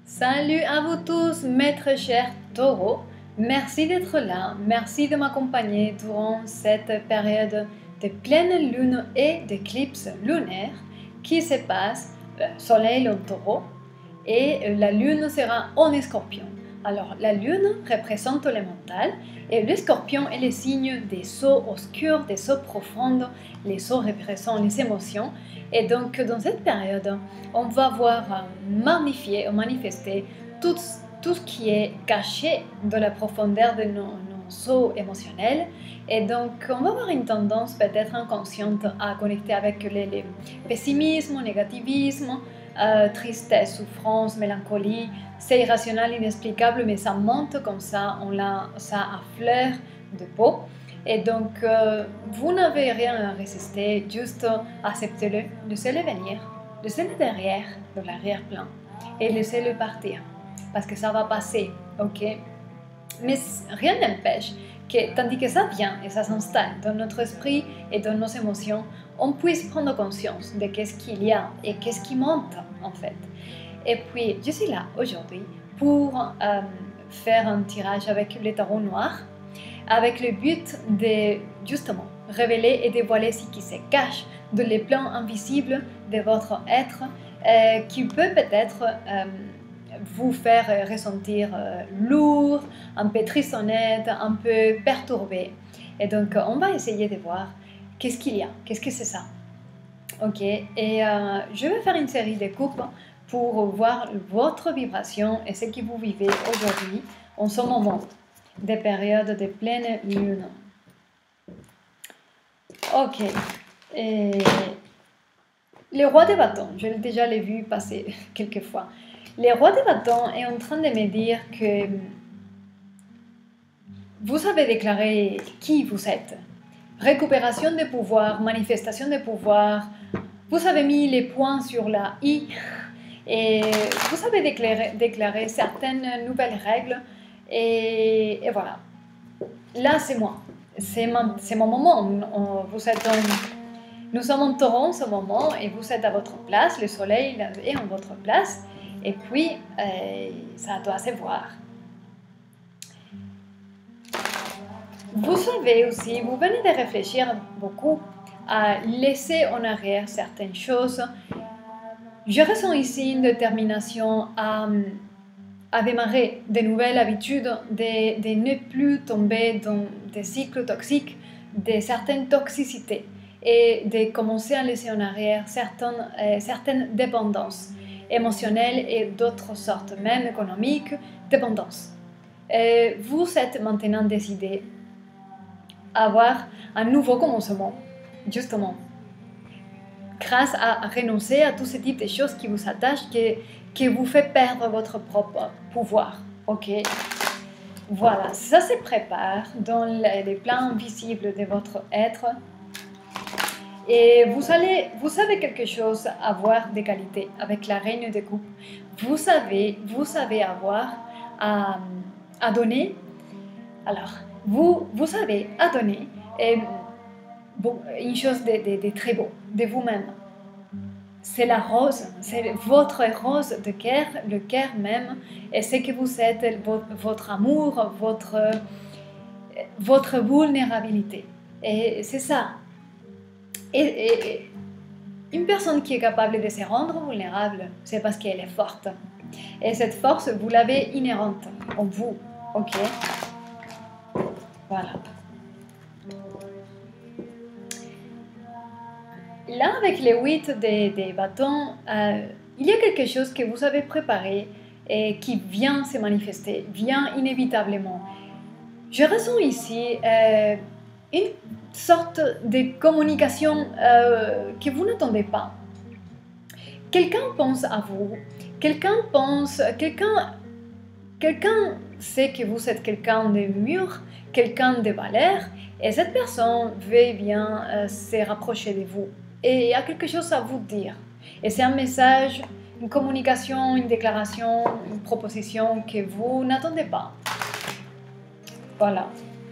Salut à vous tous, mes très chers taureaux. Merci d'être là, merci de m'accompagner durant cette période de pleine lune et d'éclipse lunaire qui se passe soleil en taureau et la lune sera en scorpion. Alors la lune représente le mental et le scorpion est le signe des eaux obscures, des eaux profondes. Les eaux représentent les émotions et donc dans cette période, on va voir magnifier ou manifester tout ce qui est caché dans la profondeur de nos eaux émotionnelles. Et donc, on va avoir une tendance peut-être inconsciente à connecter avec le pessimisme, négativisme, tristesse, souffrance, mélancolie. C'est irrationnel, inexplicable, mais ça monte comme ça, ça à fleur de peau. Et donc, vous n'avez rien à résister, juste acceptez-le, laissez-le venir, laissez-le derrière, dans l'arrière-plan, et laissez-le partir, parce que ça va passer, ok? Mais rien n'empêche que, tandis que ça vient et ça s'installe dans notre esprit et dans nos émotions, on puisse prendre conscience de qu'est-ce qu'il y a et qu'est-ce qui monte, en fait. Et puis, je suis là aujourd'hui pour faire un tirage avec le tarot noir, avec le but de, justement, révéler et dévoiler ce qui se cache dans les plans invisibles de votre être, qui peut peut-être vous faire ressentir lourd, un peu tristonnette, un peu perturbé. Et donc, on va essayer de voir qu'est-ce qu'il y a, qu'est-ce que c'est ça. Ok, et je vais faire une série de coupes pour voir votre vibration et ce que vous vivez aujourd'hui, en ce moment, des périodes de pleine lune. Ok, et le roi des bâtons, je l'ai déjà vu passer quelques fois. Le roi des bâtons est en train de me dire que vous avez déclaré qui vous êtes. Récupération de pouvoir, manifestation de pouvoir. Vous avez mis les points sur la i et vous avez déclaré certaines nouvelles règles et voilà. Là, c'est moi. C'est mon moment. Nous sommes en taureau en ce moment et vous êtes à votre place. Le soleil est en votre place. Et puis, ça doit se voir. Vous savez aussi, vous venez de réfléchir beaucoup à laisser en arrière certaines choses. Je ressens ici une détermination à démarrer de nouvelles habitudes, de ne plus tomber dans des cycles toxiques, de certaines toxicités et de commencer à laisser en arrière certaines dépendances émotionnelles et d'autres sortes, même économiques, dépendances. Vous êtes maintenant décidé à avoir un nouveau commencement, justement, grâce à renoncer à tout ce type de choses qui vous attachent, qui vous fait perdre votre propre pouvoir. Ok, voilà, ça se prépare dans les plans visibles de votre être. Et vous savez quelque chose, avoir des qualités avec la reine de coupe. Vous savez avoir à donner. Alors, vous savez à donner une chose de très beau, de vous-même. C'est la rose, c'est votre rose de cœur, le cœur même, et ce que vous êtes, votre amour, votre vulnérabilité. Et c'est ça. Et une personne qui est capable de se rendre vulnérable, c'est parce qu'elle est forte. Et cette force, vous l'avez inhérente en vous. Ok? Voilà. Là, avec les 8 des bâtons, il y a quelque chose que vous avez préparé et qui vient se manifester, vient inévitablement. Je ressens ici une sorte de communication que vous n'attendez pas. Quelqu'un pense à vous, quelqu'un sait que vous êtes quelqu'un de mûr, quelqu'un de valeur, et cette personne veut bien se rapprocher de vous. Et il y a quelque chose à vous dire. Et c'est un message, une communication, une déclaration, une proposition que vous n'attendez pas. Voilà.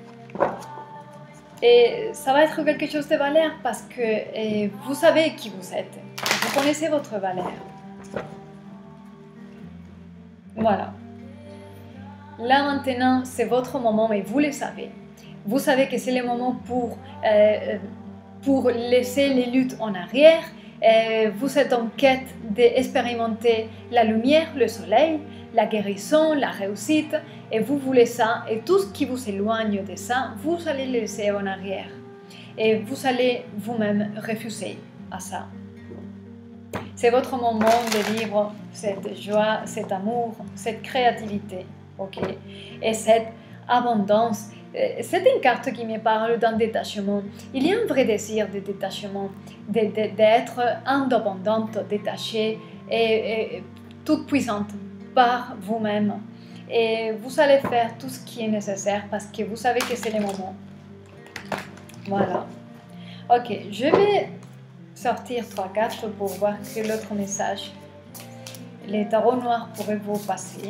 Et ça va être quelque chose de valeur parce que vous savez qui vous êtes. Vous connaissez votre valeur. Voilà. Là maintenant, c'est votre moment et vous le savez. Vous savez que c'est le moment pour laisser les luttes en arrière. Vous êtes en quête d'expérimenter la lumière, le soleil, la guérison, la réussite. Et vous voulez ça. Et tout ce qui vous éloigne de ça, vous allez le laisser en arrière. Et vous allez vous-même refuser à ça. C'est votre moment de vivre cette joie, cet amour, cette créativité. Ok, et cette abondance, c'est une carte qui me parle d'un détachement. Il y a un vrai désir de détachement, d'être indépendante, détachée et toute puissante par vous-même. Et vous allez faire tout ce qui est nécessaire parce que vous savez que c'est le moment. Voilà. Ok, je vais sortir 3 cartes pour voir quel autre message les tarots noirs pourraient vous passer.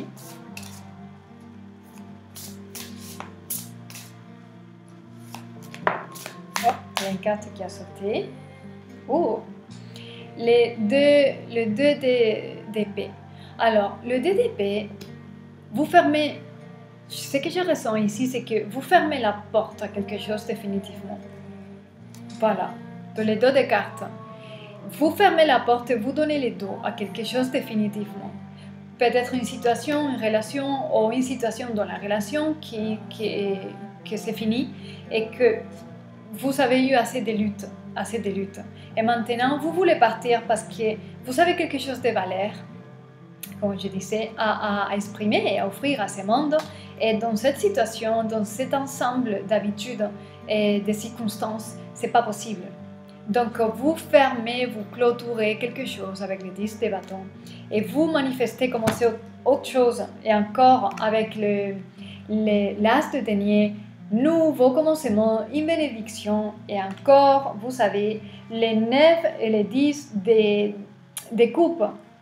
Il y a une carte qui a sauté. Oh, le 2 d'épée. Alors, le 2 d'épée, vous fermez. Ce que je ressens ici, c'est que vous fermez la porte à quelque chose définitivement. Voilà, dans les 2 de cartes. Vous fermez la porte et vous donnez le dos à quelque chose définitivement. Peut-être une situation, une relation ou une situation dans la relation qui c'est fini et que vous avez eu assez de luttes. Et maintenant, vous voulez partir parce que vous avez quelque chose de valeur, comme je disais, à exprimer et à offrir à ce monde. Et dans cette situation, dans cet ensemble d'habitudes et de circonstances, ce n'est pas possible. Donc, vous fermez, vous clôturez quelque chose avec le 10 de bâton et vous manifestez comment c'est autre chose. Et encore avec l'as de denier, nouveau commencement, une bénédiction et encore, vous savez, les 9 et les 10 des coupes.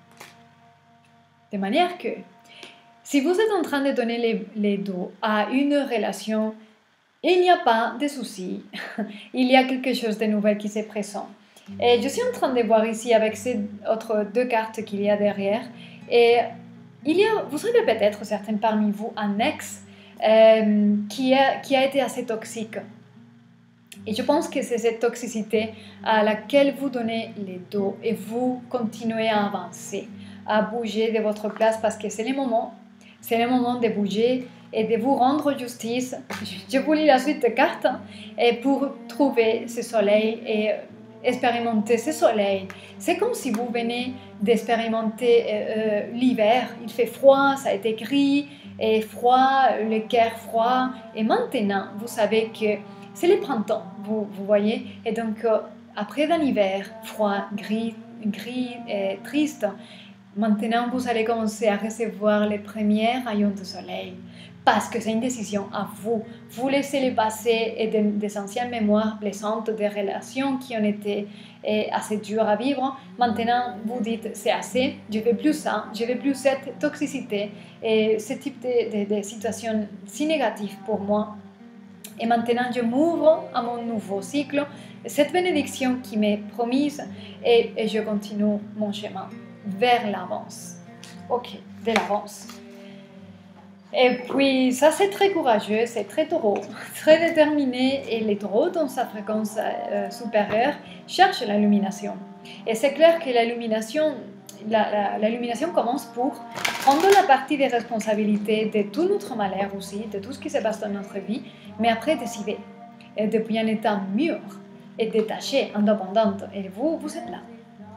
De manière que, si vous êtes en train de donner les dos à une relation, il n'y a pas de souci, il y a quelque chose de nouvel qui se présente. Et je suis en train de voir ici avec ces autres 2 cartes qu'il y a derrière. Et vous savez peut-être certains parmi vous un ex qui a été assez toxique. Et je pense que c'est cette toxicité à laquelle vous donnez les dos et vous continuez à avancer, à bouger de votre place parce que c'est le moment de bouger et de vous rendre justice. Je vous lis la suite de cartes et pour trouver ce soleil et expérimenter ce soleil. C'est comme si vous venez d'expérimenter l'hiver. Il fait froid, ça a été gris et froid, le cœur froid. Et maintenant, vous savez que c'est le printemps, vous voyez. Et donc, après un hiver froid, gris et triste, maintenant, vous allez commencer à recevoir les premiers rayons de soleil parce que c'est une décision à vous. Vous laissez le passé et des anciennes mémoires blessantes, des relations qui ont été assez dures à vivre. Maintenant, vous dites, c'est assez, je ne veux plus ça, je ne veux plus cette toxicité et ce type de situation si négative pour moi. Et maintenant, je m'ouvre à mon nouveau cycle, cette bénédiction qui m'est promise et je continue mon chemin vers l'avance. Ok, de l'avance. Et puis, ça c'est très courageux, c'est très taureau, très déterminé. Et les taureaux, dans sa fréquence supérieure, cherchent l'illumination. Et c'est clair que l'illumination commence pour prendre la partie des responsabilités de tout notre malheur aussi, de tout ce qui se passe dans notre vie, mais après décider. Et depuis un état mûr et détaché, indépendante. Et vous êtes là.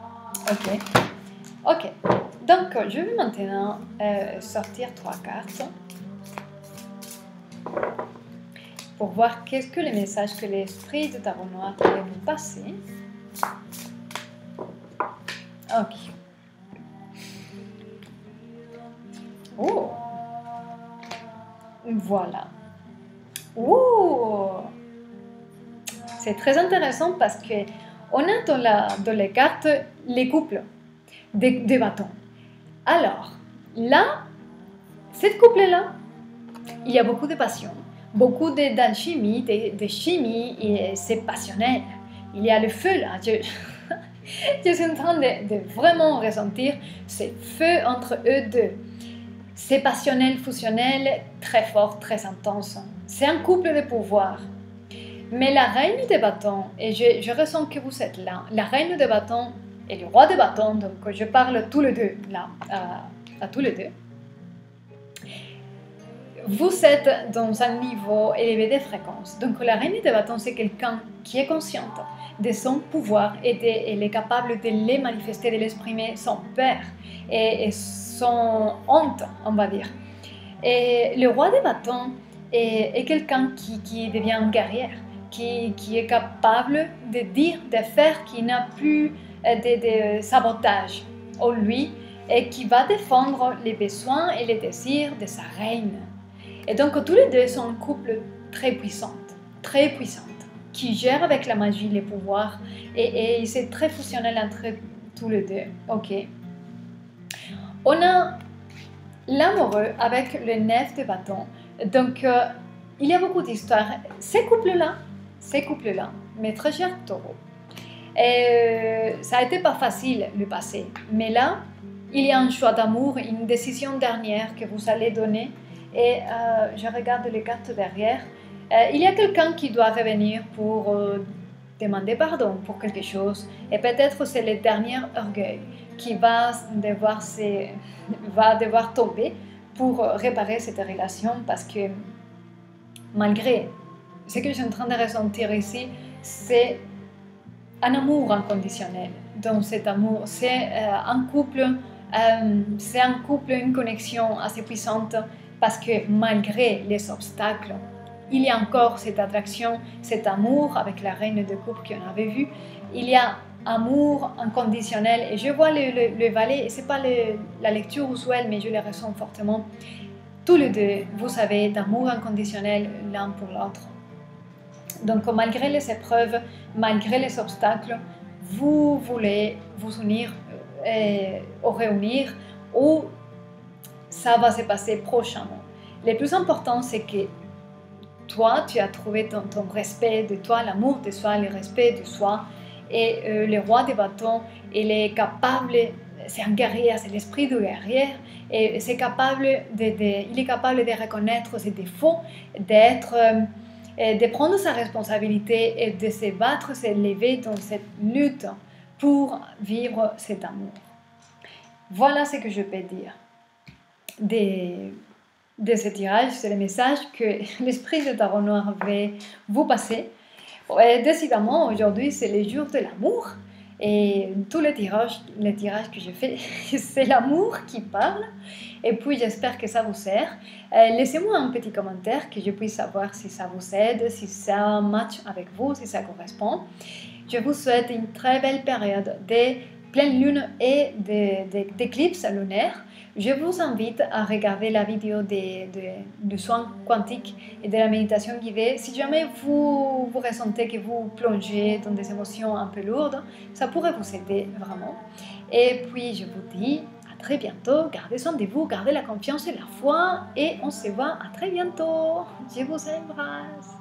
Ok. Donc, je vais maintenant sortir 3 cartes pour voir qu'est-ce que les messages que l'esprit de tarot noir pourrait vous passer. Ok. Oh. Voilà. Oh. C'est très intéressant parce que on a dans les cartes les couples des bâtons. Alors, là, cette couple-là, il y a beaucoup de passion, beaucoup d'alchimie, de chimie, et c'est passionnel. Il y a le feu là. Je suis en train de vraiment ressentir ce feu entre eux deux. C'est passionnel, fusionnel, très fort, très intense. C'est un couple de pouvoir. Mais la reine des bâtons, et je ressens que vous êtes là, la reine des bâtons et le roi des bâtons, donc je parle tous les deux, là, à tous les deux. Vous êtes dans un niveau élevé de fréquence. Donc la reine des bâtons, c'est quelqu'un qui est consciente de son pouvoir et elle est capable de les manifester, de l'exprimer sans peur et sans honte, on va dire. Et le roi des bâtons est quelqu'un qui devient guerrière, qui est capable de dire, de faire, qui n'a plus de sabotage en lui et qui va défendre les besoins et les désirs de sa reine. Et donc tous les deux sont un couple très puissant, qui gère avec la magie les pouvoirs et c'est très fusionnel entre tous les deux. Ok. On a l'amoureux avec le 9 de bâton. Donc il y a beaucoup d'histoires. Ces couples-là, mes très chers taureaux, ça a été pas facile le passé, mais là, il y a un choix d'amour, une décision dernière que vous allez donner. Et je regarde les cartes derrière. Il y a quelqu'un qui doit revenir pour demander pardon pour quelque chose. Et peut-être c'est le dernier orgueil qui va devoir tomber pour réparer cette relation. Parce que malgré ce que je suis en train de ressentir ici, c'est un amour inconditionnel. Donc cet amour, c'est un couple, une connexion assez puissante. Parce que malgré les obstacles, il y a encore cette attraction, cet amour avec la reine de coupe qu'on avait vu. Il y a amour inconditionnel. Et je vois le valet, ce n'est pas la lecture usuelle, mais je le ressens fortement. Tous les deux, vous savez, d'amour inconditionnel l'un pour l'autre. Donc malgré les épreuves, malgré les obstacles, vous voulez vous unir, ou réunir, ou ça va se passer prochainement. Le plus important, c'est que toi, tu as trouvé ton respect de toi, l'amour de soi, le respect de soi. Et le roi des bâtons, il est capable, c'est un guerrier, c'est l'esprit du guerrier. Et il est capable de reconnaître ses défauts, de prendre sa responsabilité et de se battre, se lever dans cette lutte pour vivre cet amour. Voilà ce que je peux dire de ce tirage, c'est le message que l'esprit de Tarot Noir veut vous passer. Et décidément, aujourd'hui, c'est le jour de l'amour. Et tous les tirages que je fais, c'est l'amour qui parle. Et puis, j'espère que ça vous sert. Laissez-moi un petit commentaire que je puisse savoir si ça vous aide, si ça match avec vous, si ça correspond. Je vous souhaite une très belle période de pleine lune et d'éclipse lunaire. Je vous invite à regarder la vidéo du soin quantique et de la méditation guidée. Si jamais vous ressentez que vous plongez dans des émotions un peu lourdes, ça pourrait vous aider vraiment. Et puis, je vous dis à très bientôt. Gardez soin de vous, gardez la confiance et la foi. Et on se voit à très bientôt. Je vous embrasse.